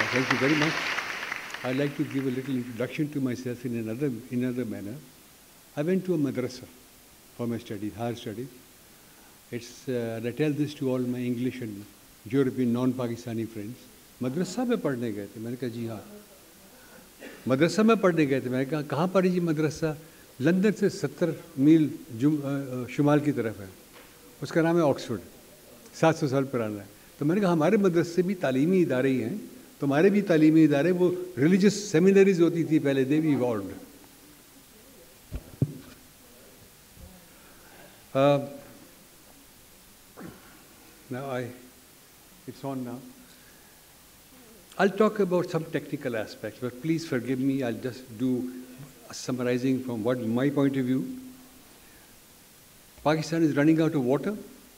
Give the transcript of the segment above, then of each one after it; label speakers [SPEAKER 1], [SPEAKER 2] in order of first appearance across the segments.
[SPEAKER 1] Thank you very much. I'd like to give a little introduction to myself in another manner. I went to a madrasa for my studies, higher studies. And I tell this to all my English and European non-Pakistani friends. मदरसा में पढ़ने गए थे. मैंने कहा जी हाँ. मदरसा में पढ़ने गए थे. मैंने कहा कहाँ पढ़ी जी मदरसा? लंदन से 70 मील शुमाल की तरफ है. उसका नाम है ऑक्सफोर्ड. 700 साल पुराना है. तो मैंने कहा हमारे मदरसे भी तालीमी इदारे ही हैं. तुम्हारे भी तालीमी इदारे, वो रिलीजियस सेमिनरीज होती थी पहले, दे भी evolved. Now it's on now. I'll talk about some technical aspects, but please forgive me. I'll just do a summarizing from what my point of view. Pakistan is running out of water.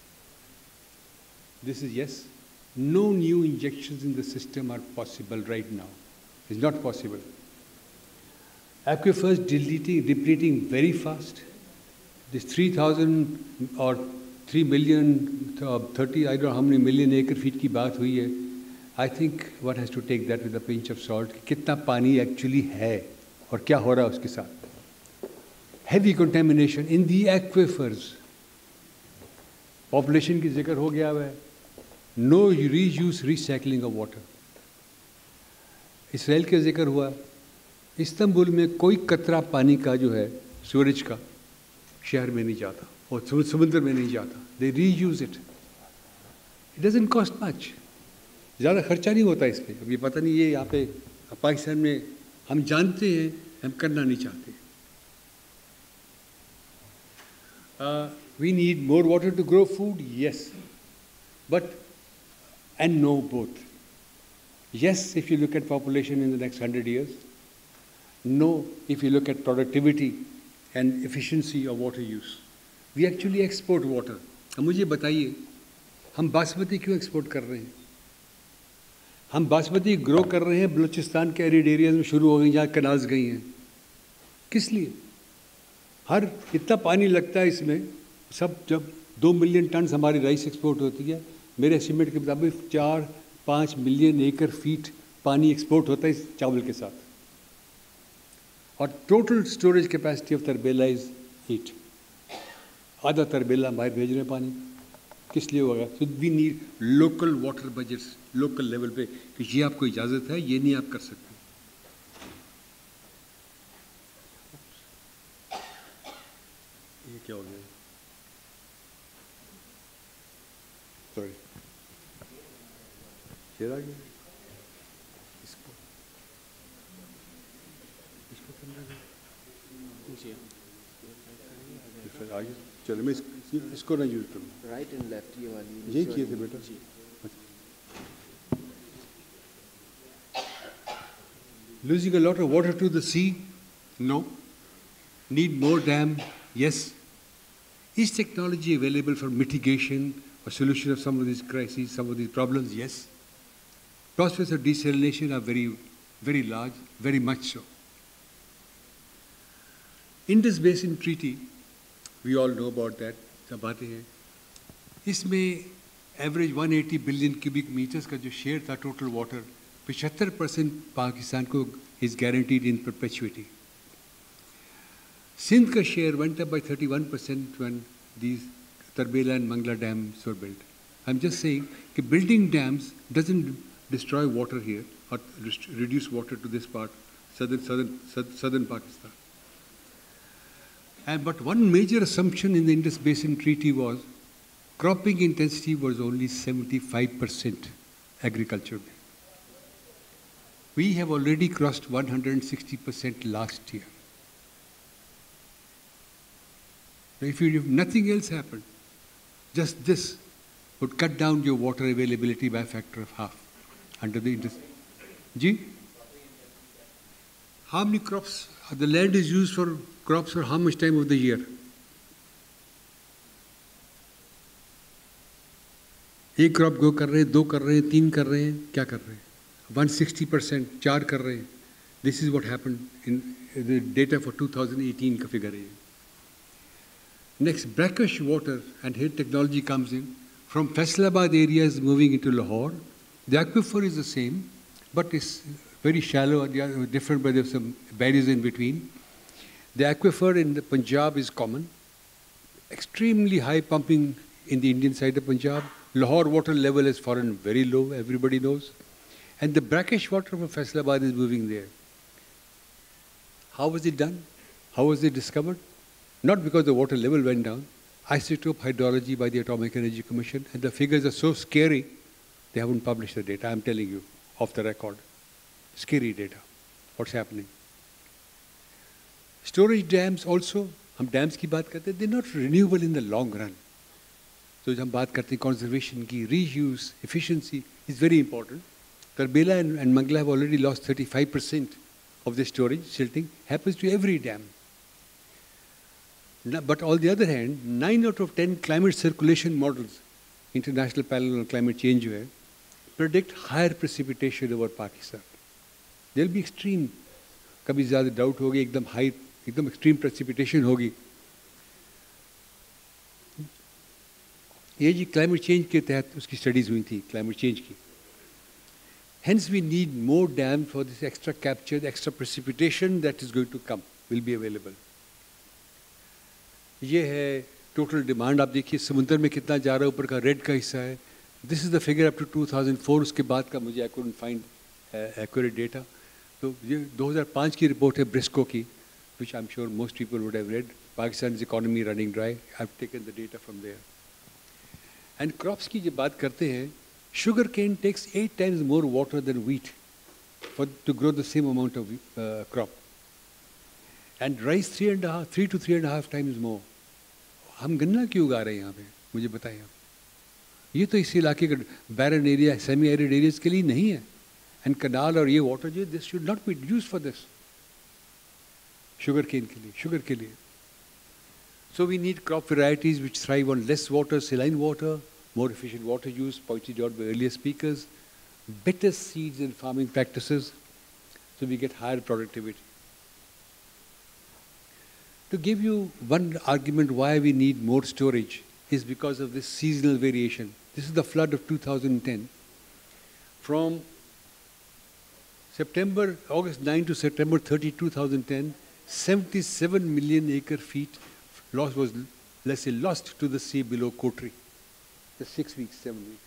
[SPEAKER 1] This is yes. No new injections in the system are possible right now. It's not possible. Aquifers depleting very fast. This 3,000 or 3 million, 30, I don't know how many million acre feet की बात हुई है. I think one has to take that with a pinch of salt. कितना पानी actually है और क्या हो रहा है उसके साथ. Heavy contamination in the aquifers. Population की जिक्र हो गया है. No reuse, recycling of water. Israel का जिक्र हुआ. इस्तांबुल में कोई कतरा पानी का जो है सूरज का शहर में नहीं जाता और समुद्र में नहीं जाता. They reuse it. It doesn't cost much. ज़्यादा खर्चा नहीं होता इस पर. अभी पता नहीं ये यहाँ पे पाकिस्तान में हम जानते हैं, हम करना नहीं चाहते. We need more water to grow food, yes, but and no both. Yes, if you look at population in the next 100 years. No, if you look at productivity and efficiency of water use. We actually export water. अब मुझे बताइए, हम बासमती क्यों export कर रहे हैं? हम basmati grow कर रहे हैं बलूचिस्तान के एरिड एरियाज में शुरू हो गई, जहाँ कनाल्स गई हैं. किस लिए? हर इतना पानी लगता है इसमें. सब जब 2 मिलियन टन हमारी राइस एक्सपोर्ट होती है, मेरे एस्टिमेट के मुताबिक 4-5 मिलियन एकड़ फीट पानी एक्सपोर्ट होता है इस चावल के साथ. और total storage capacity of Tarbela is 8. आधा तरबेला बाहर भेज रहे हैं पानी. किस लिए होगा? So we need local water budgets, local level पे कि ये आपको इजाज़त है, ये नहीं आप कर सकते. ये क्या हो गया? सॉरी, शेर आ गया. इसको करना है. आगे चलो, मैं इसको ना यूज करूँ.
[SPEAKER 2] राइट एंड लेफ्ट ये वाली
[SPEAKER 1] यही किए थे बेटा. Losing a lot of water to the sea? No. Need more dam? Yes. Is technology available for mitigation or solution of some of these crises, some of these problems? Yes. Prospects of desalination are very, very large, very much so. Indus Basin Treaty, we all know about that. सब बातें हैं. इसमें average 180 billion cubic metres का जो share था total water, 75% Pakistan को is guaranteed in perpetuity. Sindh का share went up by 31% when these Tarbela and Mangla dams were built. I'm just saying that building dams doesn't destroy water here or reduce water to this part, southern Pakistan. But one major assumption in the Indus Basin Treaty was cropping intensity was only 75% agriculture. We have already crossed 160% last year. Now, if nothing else happened, just this would cut down your water availability by a factor of half under the Indus. Ji? How many crops? The land is used for crops for how much time of the year? एक crop grow कर रहे हैं, 2 कर रहे हैं, 3 कर रहे हैं, क्या कर रहे हैं? 160%, 4 कर रहे हैं. This is what happened in the data for 2018 का figure है. Next, brackish water, and here technology comes in. From Faisalabad areas moving into Lahore, the aquifer is the same. but it's very shallow and different, but there's some barriers in between. The aquifer in the Punjab is common. Extremely high pumping in the Indian side of Punjab. Lahore water level has fallen very low, everybody knows. And the brackish water from Faisalabad is moving there. How was it done? How was it discovered? Not because the water level went down. Isotope hydrology by the Atomic Energy Commission, and the figures are so scary, they haven't published the data. I'm telling you, off the record. Scary data. What's happening? Storage dams also, हम dams की बात करते हैं, they're not renewable in the long run. So जब हम बात करते हैं conservation की, reuse, efficiency is very important. Karbela and Mangla have already lost 35% of their storage, silting, happens to every dam. But on the other hand, 9 out of 10 climate circulation models, International Panel on Climate Change, predict higher precipitation over Pakistan. There will be extreme, कभी ज़्यादा doubt होगी, एकदम high, एकदम extreme precipitation होगी. ये जी climate change के तहत उसकी studies हुई थी, climate change की. Hence we need more dams for this extra capture, the extra precipitation that is going to come, will be available. ये है total demand, आप देखिए समुद्र में कितना जा रहा है, ऊपर का रेड का हिस्सा है. This is the figure up to 2004, उसके बाद का मुझे I couldn't find accurate data. तो ये 2005 की रिपोर्ट है ब्रिस्को की, which I'm sure most people would have read. Pakistan's economy running dry. I've taken the data from there. And crops की जब बात करते हैं, sugar cane takes 8 times more water than wheat to grow the same amount of crop. And rice 3 to 3.5 times more. हम गन्ना क्यों उगा रहे हैं यहाँ पे, मुझे बताइए आप. ये तो इस इलाके का barren area, semi arid areas के लिए नहीं है. एंड कनाल और ये वाटर जो this should not be used for this. Sugar cane के लिए, शुगर के लिए. So we need crop varieties which thrive on less water, saline water, more efficient water use, pointed out by earlier speakers, better seeds and farming practices, so we get higher productivity. To give you one argument why we need more storage is because of this seasonal variation. This is the flood of 2010. From August 9 to September 30, 2010, 77 million acre feet was, let's say, lost to the sea below Kotri. Just 6 weeks, 7 weeks.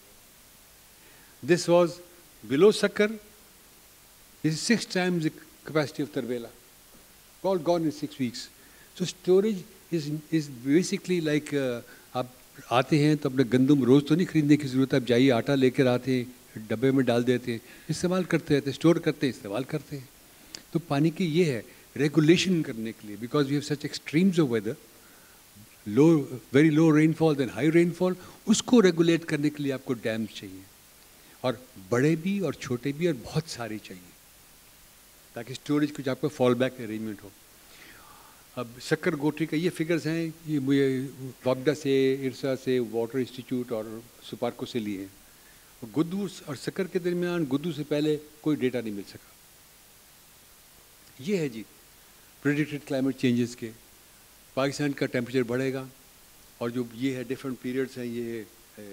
[SPEAKER 1] This was below Sakkar. This is 6 times the capacity of Tarbela. All gone in 6 weeks. So storage is basically like आप आते हैं तो अपने गंदम रोज तो नहीं खरीदने की जरूरत है. आप जाइए, आटा लेकर आते हैं, डब्बे में डाल देते हैं, इस्तेमाल करते रहते हैं, स्टोर करते हैं, इस्तेमाल करते हैं. तो पानी की ये है रेगुलेशन करने के लिए, because we have such extremes of weather, very low rainfall then high rainfall, उसको रेगुलेट करने के लिए आपको डैम्स चाहिए, और बड़े भी और छोटे भी और बहुत सारे चाहिए, ताकि स्टोरेज कुछ आपका फॉल बैक अरेंजमेंट हो. अब शक्कर गोटरी का ये फिगर्स हैं, ये मुझे वापडा से, इरसा से, वाटर इंस्टीट्यूट और सुपार्को से लिए हैं. गुद्दू और शक्कर के दरमियान, गुद्दू से पहले कोई डेटा नहीं मिल सका. ये है जी प्रेडिक्टेड क्लाइमेट चेंजेस के. पाकिस्तान का टेम्परेचर बढ़ेगा, और जो ये है डिफरेंट पीरियड्स हैं, ये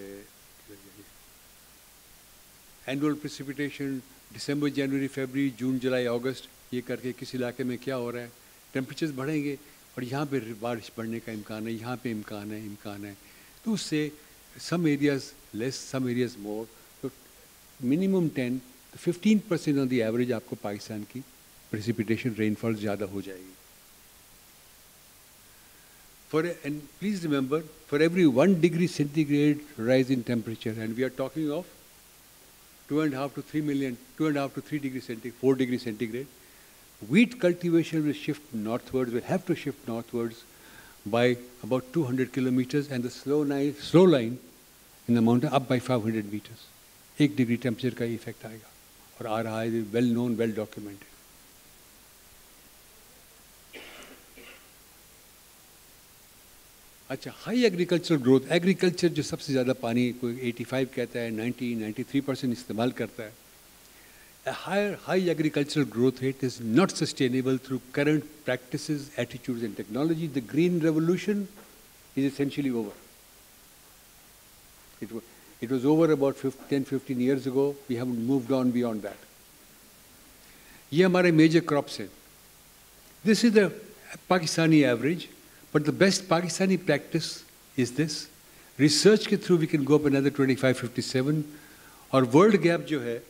[SPEAKER 1] एनुअल प्रेसिपिटेशन, दिसंबर, जनवरी, फरवरी, जून, जुलाई, अगस्त, ये करके किस इलाके में क्या हो रहा है. टेम्परेचर्स बढ़ेंगे और यहाँ पे बारिश बढ़ने का इम्कान है, यहाँ पे इम्कान है. तो उससे some areas less, some areas more, तो minimum 10 to 15% on the average आपको पाकिस्तान की प्रेसिपिटेशन रेनफॉल ज़्यादा हो जाएगी. And please remember, for every 1 degree centigrade rise in temperature, and we are talking of 2.5 to 3 degrees centigrade, 4 degrees centigrade, wheat cultivation will shift northwards, will have to shift northwards by about 200 kilometers, and the slow line in the mountain up by 500 meters. 1 degree temperature का effect आएगा, और आ रहा है, well known, well documented. अच्छा, high agricultural growth, agriculture जो सबसे ज़्यादा पानी, कोई 85 कहता है, 93% इस्तेमाल करता है. A high agricultural growth rate is not sustainable through current practices, attitudes and technology. The green revolution is essentially over. It was over about 10-15 years ago. We haven't moved on beyond that. ये हमारे major crops हैं. This is the Pakistani average, but the best Pakistani practice is this. Research के through we can go up another 25-57, और world gap जो है,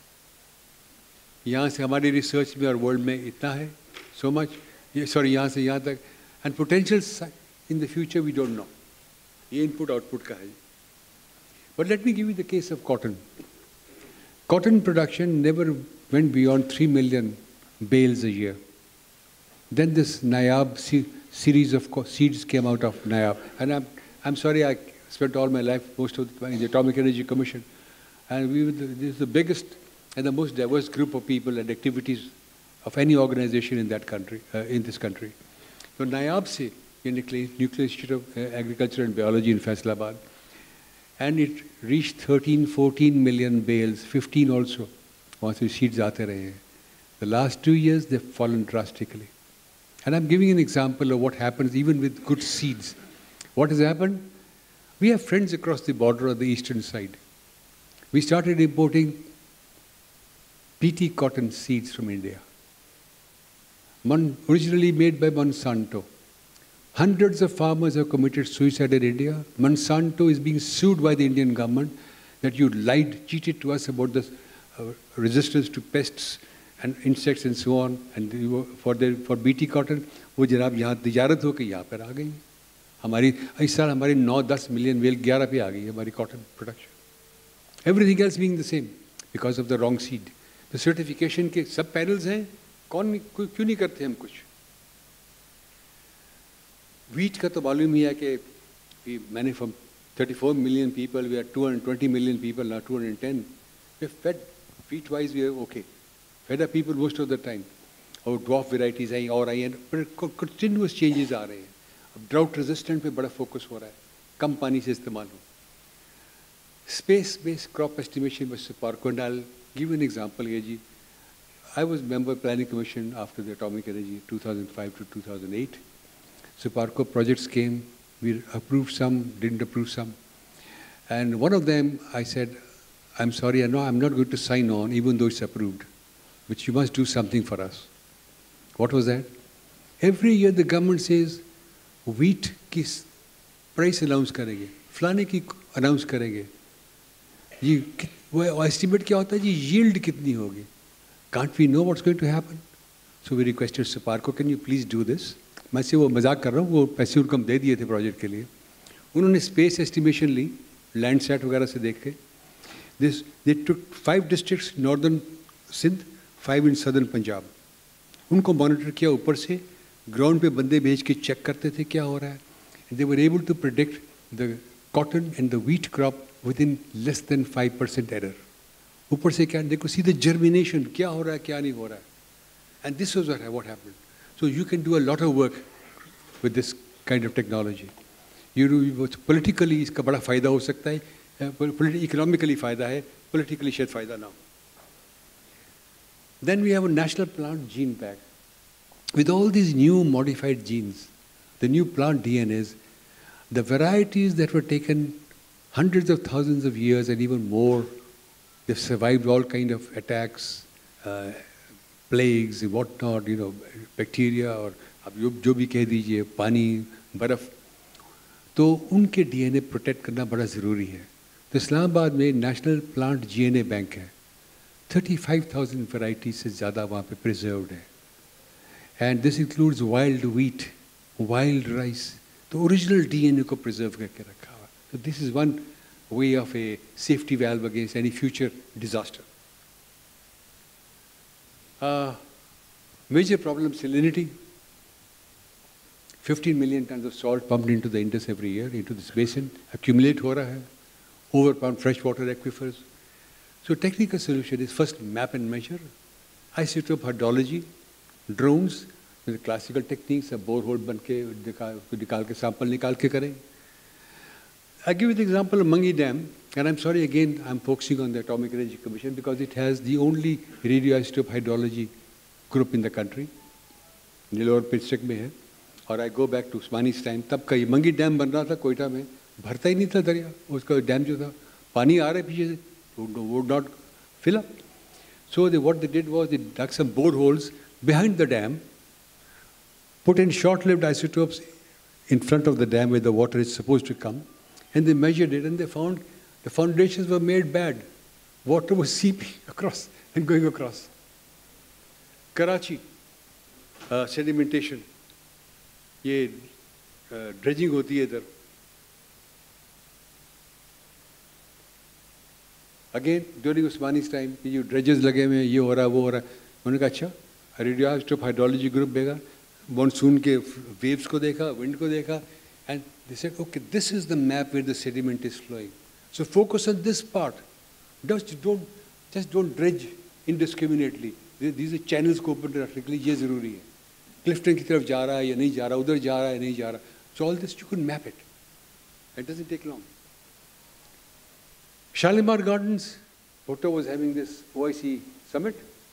[SPEAKER 1] यहाँ से हमारी research में और world में इतना है, so much. Sorry, यहाँ से यहाँ तक, and potential in the future we don't know. ये input output का है. But let me give you the case of cotton. Cotton production never went beyond 3 million bales a year. Then this NAYAB series of seeds came out of NAYAB. And I'm sorry, I spent all my life, most of the time, in the Atomic Energy Commission. And this is the biggest and the most diverse group of people and activities of any organization in that country, in this country. So NAYAB se, Nuclear Institute of Agriculture and Biology in Faisalabad, and it reached 13-14 million bales, 15 also. वहाँ से seeds आते रहे हैं. The last 2 years they've fallen drastically. And I'm giving an example of what happens even with good seeds. What has happened? We have friends across the border on the eastern side. We started importing PT cotton seeds from India, originally made by Monsanto. Hundreds of farmers have committed suicide in India. Monsanto is being sued by the Indian government that you lied, cheated to us about the resistance to pests and insects and so on. And for BT cotton, वो जनाब यहाँ तिजारत होकर यहाँ पर आ गई. हमारी इस साल हमारी 9-10 million बेल 11 पे आ गई है हमारी cotton production. Everything else being the same because of the wrong seed. The certification के सब panels हैं, क्यों नहीं करते हम कुछ? Wheat का तो मालूम ही है कि मैंने from 34 million people, we are 220 million people, now 210. We're fed wheat-wise, we are okay. Fed up people most of the time. और dwarf varieties आई और आई हैं, पर continuous changes आ रहे हैं. अब drought resistant पे बड़ा focus हो रहा है, कम पानी से इस्तेमाल हो. Space-based crop estimation by Suparco, and I'll give you an example here, ji. I was member of Planning Commission after the Atomic Energy 2005 to 2008. Suparco projects came, we approved some, didn't approve some. And one of them, I said, I'm sorry, I'm not going to sign on, even though it's approved, but you must do something for us. What was that? Every year the government says, wheat की price announce करेंगे, फलाने की announce करेंगे. ये वो estimate क्या होता है जी, yield कितनी होगी? Can't we know what's going to happen? So we requested Suparco, can you please do this? मैं से वो मजाक कर रहा हूँ, वो पैसे उनको हम दे दिए थे प्रोजेक्ट के लिए. उन्होंने स्पेस एस्टिमेशन ली, लैंड सेट वगैरह से देख के. They took 5 districts, northern Sindh, 5 in southern Punjab. उनको मॉनिटर किया ऊपर से, ग्राउंड पे बंदे भेज के चेक करते थे क्या हो रहा है. They were able to predict the cotton and the wheat crop within less than 5% error. ऊपर से क्या देखो सीधे germination क्या हो रहा है क्या नहीं हो रहा है. And this was what happened. So you can do a lot of work with this kind of technology. You do politically इसका बड़ा फायदा हो सकता है, economically फायदा है, politically शायद फायदा ना हो. Then we have a national plant gene bank. With all these new modified genes, the new plant DNAs, the varieties that were taken hundreds of thousands of years and even more, they've survived all kind of attacks, plagues, whatnot, bacteria और अब जो भी कह दीजिए पानी बर्फ, तो उनके डीएनए प्रोटेक्ट करना बड़ा ज़रूरी है. तो इस्लामाबाद में नेशनल प्लांट जीएनए बैंक है, 35,000 वैरायटी से ज़्यादा वहाँ पे प्रिजर्व्ड है. And this includes wild wheat, wild rice, तो ओरिजिनल डीएनए को प्रिजर्व करके रखा हुआ. तो this is one way of a safety valve against any future disaster. Major problem, salinity. 15 million tons of salt pumped into the Indus every year, into this basin, accumulate हो रहा है, overpumped freshwater aquifers. So technical solution is first map and measure, isotope hydrology, drones, the classical techniques, a borehole बन के निकाल के sample निकाल के करें. I give you the example of Mangi Dam, and I'm sorry again, I'm focusing on the Atomic Energy Commission because it has the only radioisotope hydrology group in the country. Nellore पिस्टिक में है. और I go back to Usmani's time, तब का ये मंगी dam बन रहा था कोयटा में, भरता ही नहीं था दरिया, उसका डैम जो था पानी आ रहा है पीछे से, would not fill up. So what they did was they dug some boreholes behind the dam, put in short-lived isotopes in front of the dam where the water is supposed to come, and they measured it, and they found the foundations were made bad. Water was seeping across and going across. Karachi, sedimentation. ये dredging होती है इधर. Again, during Usmani's time, ये dredges लगे हुए हैं, ये हो रहा है, वो हो रहा है. उन्होंने कहा अच्छा, radioisotope hydrology group देगा, monsoon के waves को देखा, wind को देखा, and they said, okay, this is the map where the sediment is flowing. So focus on this part. Just don't dredge indiscriminately. These are channels को open रखने के लिए ये जरूरी है. Clifton की तरफ जा रहा है या नहीं जा रहा, उधर जा रहा है नहीं जा रहा. So all this you can map it. It doesn't take long. Shalimar Gardens, Bhutto was having this OIC summit.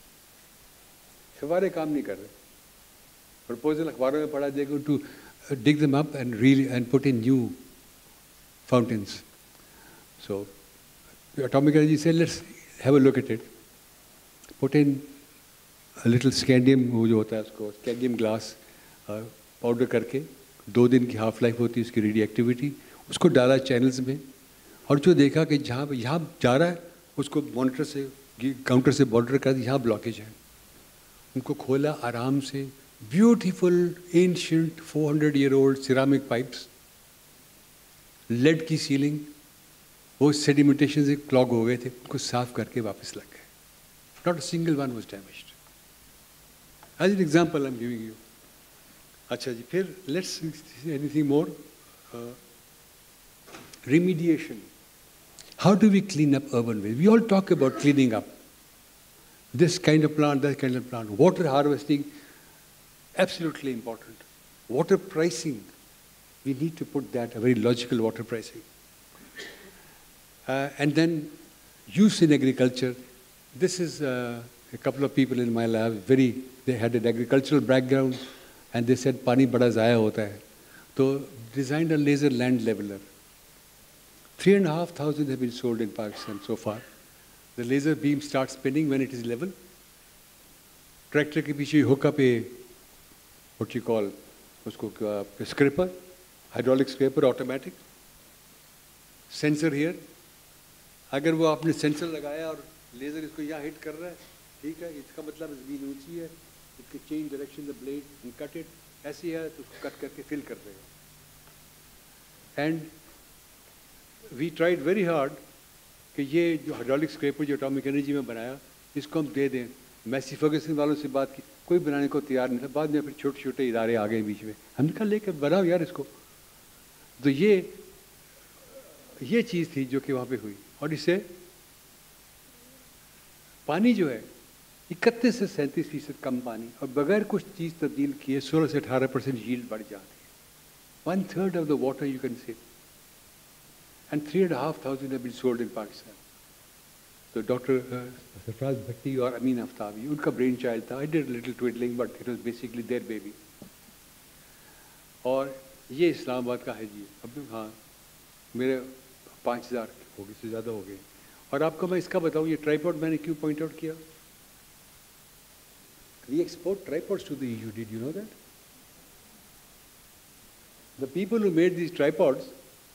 [SPEAKER 1] फवारे काम नहीं कर रहे. Proposal अखबारों में पढ़ा, they're going to dig them up and put in new fountains. So Atomic Energy said, let's have a look at it. Put in a little scandium, वो जो होता है उसको scandium glass powder करके 2 दिन की half life होती है उसकी radioactivity, उसको डाला channels में, और जो देखा कि जहाँ यहाँ जा रहा है उसको मॉनिटर से काउंटर से मॉनिटर कर दिया, यहाँ ब्लॉकेज है. उनको खोला आराम से, beautiful ancient 400-year-old ceramic pipes, lead की सीलिंग, वो सेडिमेंटेशन से क्लॉग हो गए थे, उनको साफ करके वापस लग गए. Not a single one was damaged. As an example I am giving you. अच्छा जी, फिर let's anything more. Remediation. How do we clean up urban waste? We all talk about cleaning up. This kind of plant, that kind of plant. Water harvesting, absolutely important. Water pricing, we need to put that, a very logical water pricing. And then use in agriculture. This is a couple of people in my lab, they had an agricultural background, and they said, pani bada zaya hota hai. So designed a laser land leveler. 3,500 have been sold in Pakistan so far. The laser beam starts spinning when it is level. Tractor ke piche hook up a, what you call, usko a scraper, hydraulic scraper, automatic. Sensor here. अगर वो आपने sensor लगाया और laser इसको यहाँ hit कर रहा है, ठीक है, इसका मतलब जमीन ऊंची है, इसके change direction the blade and cut it, ऐसे है तो उसको कट करके फिल कर देगा. And we tried very hard कि ये जो हाइड्रोलिक स्क्रैपर जो एटॉमिक एनर्जी में बनाया, इसको हम दे दें. मैसी फर्गसन वालों से बात की, कोई बनाने को तैयार नहीं था. बाद में फिर छोटे छोटे इदारे आ गए बीच में, हमने कहा लेकर बनाओ यार इसको. तो ये चीज़ थी जो कि वहाँ पे हुई. और इससे पानी जो है 31 से 37% कम पानी, और बगैर कुछ चीज़ तब्दील किए 16 से 18% यील्ड बढ़ जाती है. 1/3 of the water you can save. And 3,500 have been sold in Pakistan. So Dr. Sarfraz Bhatti or Amin Aftabi, उनका brain child था. I did a little twiddling, but it was basically their baby. और ये इस्लामाबाद का है जी. अब हाँ, मेरे 5,000 हो गए, से ज़्यादा हो गए. और आपको मैं इसका बताऊँ, ये ट्राइपॉड मैंने क्यों पॉइंट आउट किया? We export tripods to the EU. Did you know that? The people who made these tripods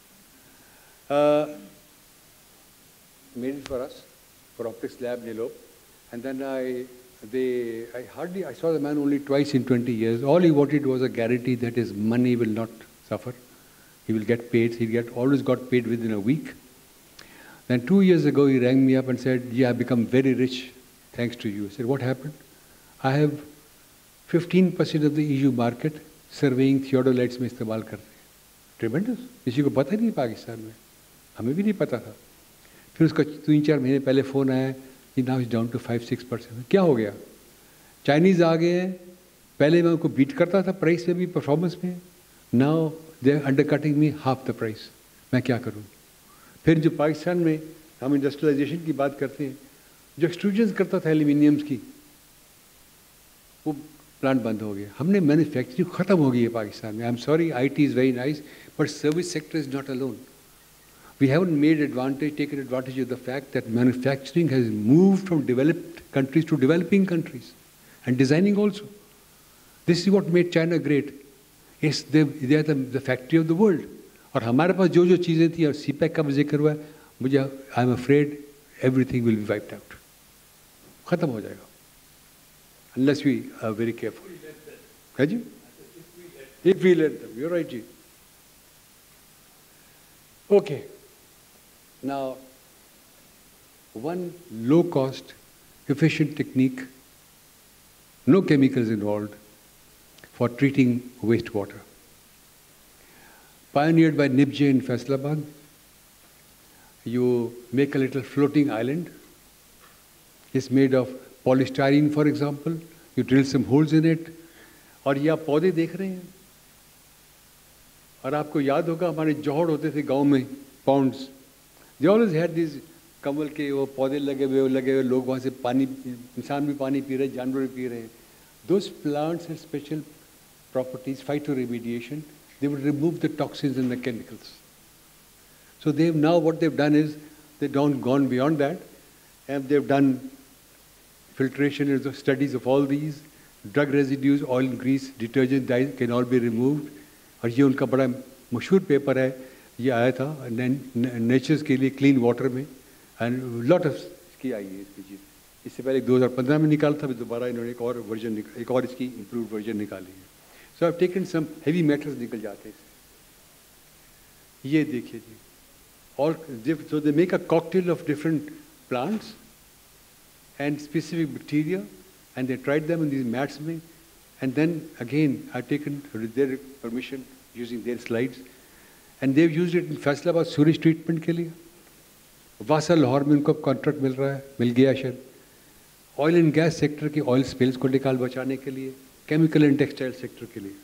[SPEAKER 1] made it for us, for optics lab, Nilo. And then I saw the man only twice in 20 years. All he wanted was a guarantee that his money will not suffer. He will get paid. Always got paid within a week. Then 2 years ago, he rang me up and said, yeah, I've become very rich thanks to you. I said, what happened? I have 15% of the EU market surveying theodolites में इस्तेमाल करते हैं. Tremendous. किसी को पता नहीं पाकिस्तान में, हमें भी नहीं पता था. फिर उसका 3-4 महीने पहले फ़ोन आया कि now it's down to 5-6%. क्या हो गया? चाइनीज़ आ गए हैं. पहले मैं उनको बीट करता था प्राइस में भी, परफॉर्मेंस में. Now they are undercutting me half the price. मैं क्या करूँ? फिर जो पाकिस्तान में हम इंडस्ट्रियलाइजेशन की बात करते हैं, जो एक्सट्रूजन करता था एल्यूमिनियम्स की, वो प्लांट बंद हो गया. हमने मैन्युफैक्चरिंग ख़त्म हो गई है पाकिस्तान में. I am sorry, IT is very nice, but service sector is not alone. We haven't taken advantage of the fact that manufacturing has moved from developed countries to developing countries, and designing also. This is what made China great. Yes, they are the factory of the world. और हमारे पास जो चीज़ें थी, और CPEC का जिक्र हुआ, I am afraid everything will be wiped out. खत्म हो जाएगा. Unless we are very careful. है जी? If we let them, you're right, ji. Okay. Now, one low-cost, efficient technique, no chemicals involved, for treating wastewater. Pioneered by NIPJ in Faisalabad, you make a little floating island. It's made of polystyrene, for example. You drill some holes in it. और ये आप पौधे देख रहे हैं. और आपको याद होगा हमारे जोहड़ होते थे गांव में, ponds. They always had these कमल के वो पौधे लगे हुए, लोग वहाँ से पानी, इंसान भी पानी पी रहे हैं, जानवर भी पी रहे हैं. Those plants had special properties, phytoremediation. They would remove the toxins and the chemicals. So they've now, what they've done is, they've gone beyond that, and they've done filtration and studies of all these. Drug residues, oil, grease, detergent dyes can all be removed. और ये उनका बड़ा मशहूर paper है, ये आया था natures के लिए क्लीन वाटर में, एंड लॉट ऑफ इसकी आई है इसकी चीज़. इससे पहले 2015 में निकाला था, दोबारा इन्होंने एक और इसकी इम्प्रूव वर्जन निकाली है. So I have taken some heavy metals निकल जाते हैं इससे. ये देखिए जी. और so they make a cocktail of different plants and specific bacteria, and they tried them in these mats में, and then again I've taken with their permission using their slides, and they've used it in Faisalabad sewage treatment के लिए. वासा लाहौर में उनको contract मिल गया शायद. Oil and gas sector की oil spills को निकाल बचाने के लिए, केमिकल एंड टेक्सटाइल सेक्टर के लिए.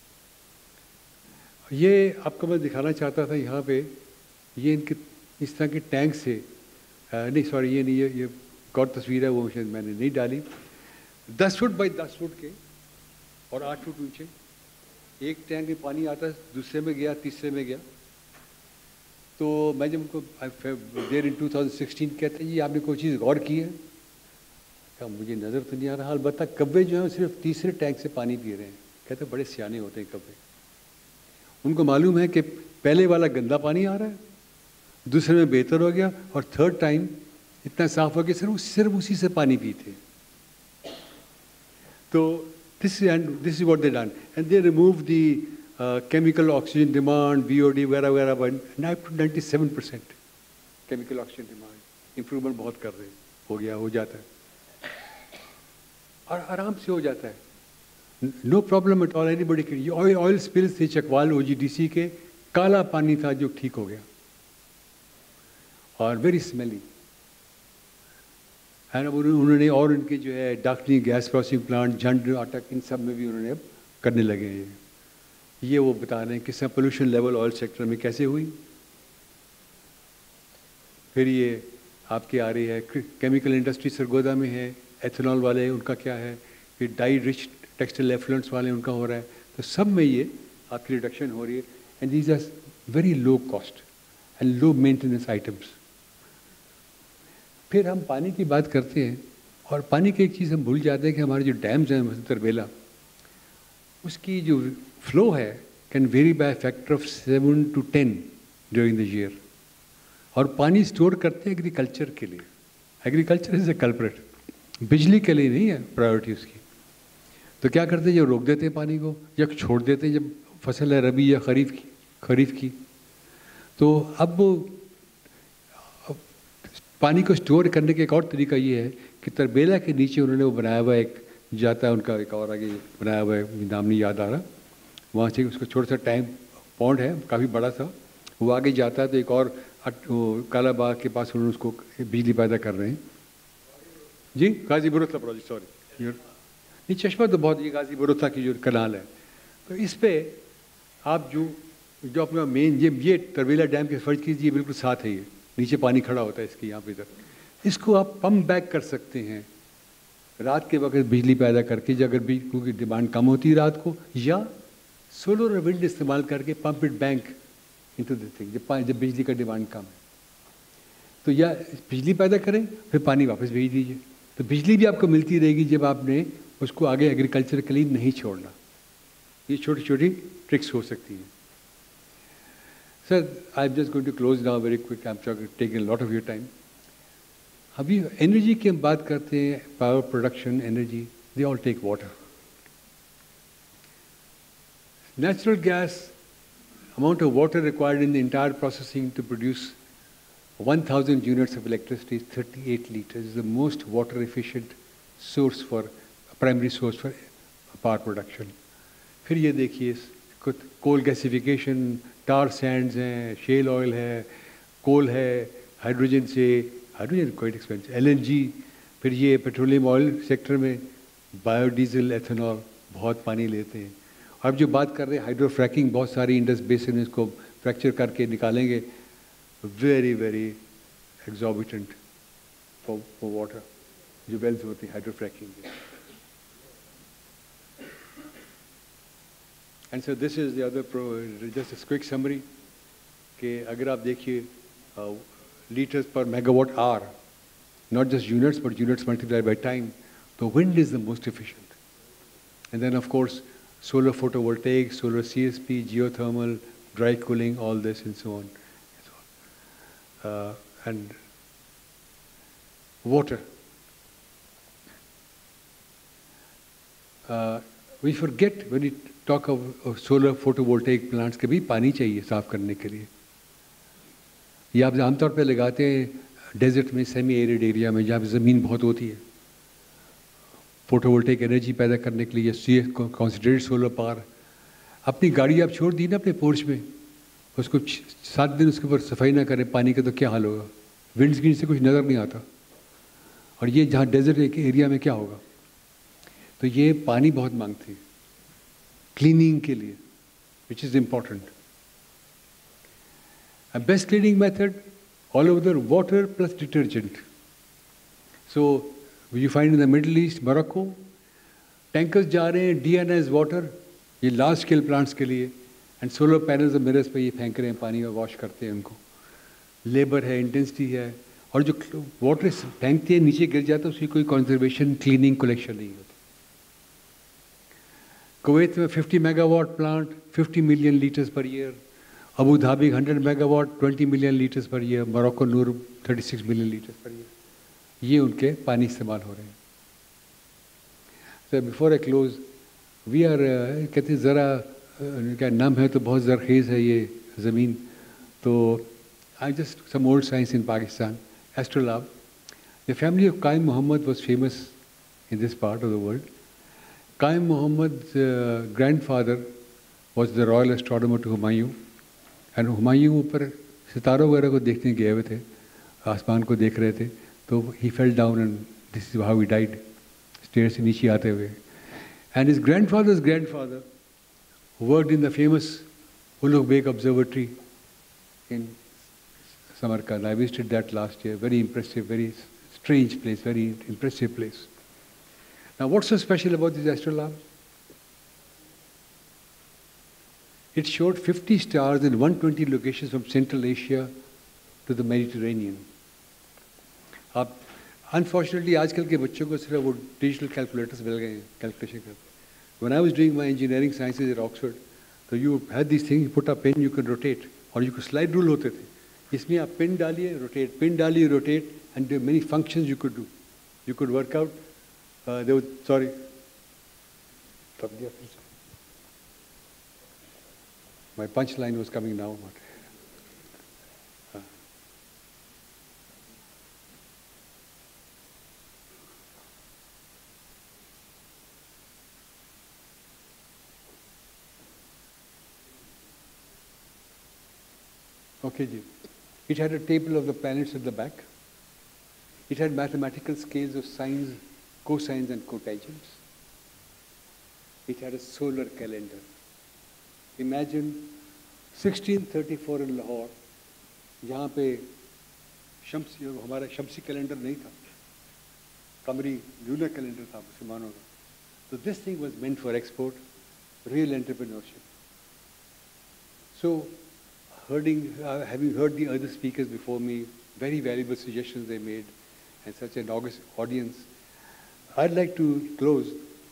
[SPEAKER 1] ये आपको मैं दिखाना चाहता था यहाँ पे, ये इनके इस तरह के टैंक से, नहीं सॉरी ये नहीं, ये एक और तस्वीर है, वो शायद मैंने नहीं डाली. 10 फुट बाई 10 फुट के और 8 फुट ऊंचे, एक टैंक में पानी आता, दूसरे में गया, तीसरे में गया. तो मैं जब उनको देर इन 2016 कहते हैं, ये आपने कोई चीज़ गौर की है? क्या मुझे नज़र तो नहीं आ रहा. अलबत्ता कब्बे जो हैं सिर्फ तीसरे टैंक से पानी पी रहे हैं. कहते बड़े सियाने होते हैं कब्बे. उनको मालूम है कि पहले वाला गंदा पानी आ रहा है, दूसरे में बेहतर हो गया, और थर्ड टाइम इतना साफ हो गया सिर्फ उसी से पानी पीते. तो this is what they done, and they removed the chemical oxygen demand, BOD वगैरह by 97% chemical oxygen demand. Improvement बहुत कर रहे हैं, हो जाता है, और आराम से हो जाता है. No problem at all. Anybody can. ये oil spills थे चकवाल OGDC के, काला पानी था जो ठीक हो गया, और very smelly. है ना. उन्होंने और उनके जो है डाकनी गैस प्रोसेसिंग प्लांट, झंड, अटक, इन सब में भी उन्होंने अब करने लगे हैं. ये वो बता रहे हैं किस तरह पोल्यूशन लेवल ऑयल सेक्टर में कैसे हुई. फिर ये आपकी आ रही है केमिकल इंडस्ट्री सरगोदा में है, एथेनॉल वाले उनका क्या है, फिर डाई रिच टेक्सटाइल एफ्लुएंट्स वाले उनका हो रहा है. तो सब में ये आपकी रिडक्शन हो रही है, and these are very low cost and low maintenance items. फिर हम पानी की बात करते हैं, और पानी की एक चीज़ हम भूल जाते हैं कि हमारे जो डैम्स हैं तरबेला, उसकी जो फ्लो है can vary by factor of 7 to 10 during the year. और पानी स्टोर करते हैं एग्रीकल्चर के लिए. एग्रीकल्चर इज ए कल्प्रेट, बिजली के लिए नहीं है प्रायोरिटी उसकी. तो क्या करते हैं, जब रोक देते हैं पानी को, या छोड़ देते हैं जब फसल है रबी या खरीफ की. तो अब पानी को स्टोर करने का एक और तरीका ये है कि तरबेला के नीचे उन्होंने वो बनाया हुआ एक जाता है उनका, एक और आगे बनाया हुआ है, नाम नहीं याद आ रहा, वहाँ से उसका छोटा सा टैंक पॉन्ड है, काफ़ी बड़ा सा, वो आगे जाता है. तो एक और काला बाग के पास उन्होंने उसको बिजली पैदा कर रहे हैं. जी गाजी बुरुथा प्रोजेक्ट, सॉरी नहीं, चश्मा तो बहुत, ये गाजी बुरुथा की जो कनाल है. तो इस पर आप जो अपना मेन ये तरबेला डैम के फर्ज कीजिए, बिल्कुल साथ है, ये नीचे पानी खड़ा होता है इसके यहाँ पे इधर. इसको आप पंप बैक कर सकते हैं रात के वक्त बिजली पैदा करके, अगर बिजली की डिमांड कम होती है रात को, या सोलर और विंड इस्तेमाल करके pump it back into the thing, जब बिजली का डिमांड कम है तो या बिजली पैदा करें फिर पानी वापस भेज दीजिए, तो बिजली भी आपको मिलती रहेगी जब आपने उसको आगे एग्रीकल्चर के लिए नहीं छोड़ना। ये छोटी छोटी ट्रिक्स हो सकती हैं। Sir I am just going to close now very quick, I am taking lot of your time. अभी एनर्जी की हम बात करते हैं, power production, energy, they all take water. Natural gas, amount of water required in the entire processing to produce 1000 units of electricity is 38 liters. It's the most water efficient source for, primary source for power production. फिर ये देखिए coal gasification, tar sands हैं, shale oil है, coal है, hydrogen से, hydrogen quite expensive, LNG, फिर ये petroleum oil sector में biodiesel, ethanol बहुत पानी लेते हैं। अब जो बात कर रहे हैं हाइड्रो फ्रैकिंग, बहुत सारी इंडस बेसिन इसको फ्रैक्चर करके निकालेंगे, very very exorbitant for water जो वेल्स होती है हाइड्रो फ्रैकिंग की। And so this is the other, just a quick summary कि अगर आप देखिए litres per megawatt hour, not just units but units multiplied by time, तो wind is the most efficient. And then of course solar photovoltaic, solar CSP, geothermal, dry cooling, all this and so on. And water. We forget when we talk of solar photovoltaic plants के भी पानी चाहिए साफ करने के लिए। ये आप आमतौर पे लगाते हैं डेजर्ट में, सेमी एरिड एरिया में जहाँ ज़मीन बहुत होती है, फोटोवोल्टेक एनर्जी पैदा करने के लिए, कॉन्सेंट्रेटेड सोलर पावर। अपनी गाड़ी आप छोड़ दी ना अपने पोर्च में, उसको 7 दिन उसके ऊपर सफाई ना करें पानी का, तो क्या हाल होगा? विंड स्क्रीन से कुछ नज़र नहीं आता। और ये जहाँ डेजर्ट एरिया में क्या होगा? तो ये पानी बहुत मांगती है क्लीनिंग के लिए, which is important. Best cleaning method all over the water plus detergent. So you find in the Middle East, Morocco, tankers जा रहे हैं DNS वाटर, ये लार्ज स्केल प्लांट्स के लिए, एंड सोलर पैनल्स और मिरर्स पे ये फेंक रहे हैं पानी और वॉश करते हैं उनको। लेबर है, इंटेंसिटी है, और जो वाटर फेंकते हैं नीचे गिर जाता है, उसकी कोई कंजर्वेशन, क्लीनिंग, कलेक्शन नहीं होती। कुवैत में 50 megawatt plant, 50 million litres per year. Abu Dhabi 100 megawatt, 20 million litres per year. Morocco Noor 36 million litres per year. ये उनके पानी इस्तेमाल हो रहे हैं। So before I close, we are कहते हैं ज़रा क्या नम है तो बहुत ज़रखेज़ है ये ज़मीन। तो I just some old science in Pakistan, astrolabe. The family of Qaim Muhammad was famous in this part of the world. Qaim Muhammad grandfather was the royal astronomer to Humayun, and Humayun ऊपर सितारों वगैरह को देखने गए हुए थे, आसमान को देख रहे थे, तो he fell down and this is how he died, stairs से नीचे आते हुए। And his grandfather's grandfather worked in the famous Ulugh Beg Observatory in Samarkand. I visited that last year. Very impressive, very strange place, very impressive place. Now what's so special about this astrolabe? It showed 50 stars in 120 locations from Central Asia to the Mediterranean. आप unfortunately आजकल के बच्चों को सिर्फ वो digital calculators मिल गए हैं calculation करते। When I was doing my engineering sciences at Oxford, तो you had this thing, put a pen, you can rotate, और यू को स्लाइड रूल होते थे, इसमें आप पिन डालिए रोटेट, पिन डालिए rotate, and there many functions you could do, you could work out. Sorry my punch line was coming now. Okay, ji. It had a table of the planets at the back. It had mathematical scales of sines, cosines and cotangents. It had a solar calendar. Imagine 1634 in Lahore, जहाँ पे हमारा शमसी calendar नहीं था, कमरी lunar calendar था मुसलमानों का। So this thing was meant for export, real entrepreneurship. So having heard the other speakers before me, very valuable suggestions they made, and such an august audience, I'd like to close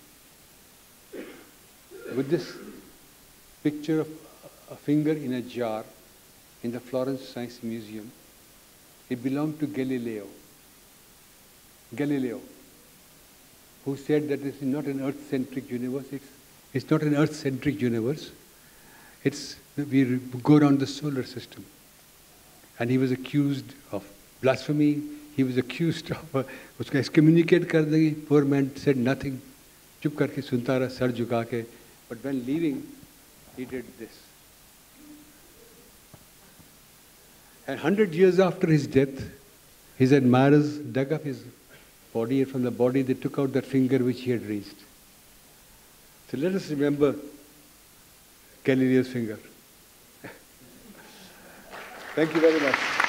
[SPEAKER 1] with this picture of a finger in a jar in the Florence Science Museum. It belonged to Galileo. Galileo, who said that this is not an Earth-centric universe. It's not an Earth-centric universe. We go around the solar system. And he was accused of blasphemy. He was accused of usko excommunicate kar denge. Poor man said nothing. Chup karke sunta raha, sar jhuka ke. But when leaving, he did this. And 100 years after his death, his admirers dug up his body, and from the body they took out that finger which he had raised. So let us remember Galileo's finger. Thank you very much.